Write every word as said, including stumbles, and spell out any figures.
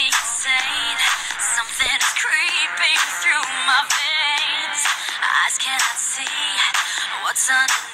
me insane. Something is creeping through my veins. Eyes cannot see what's underneath.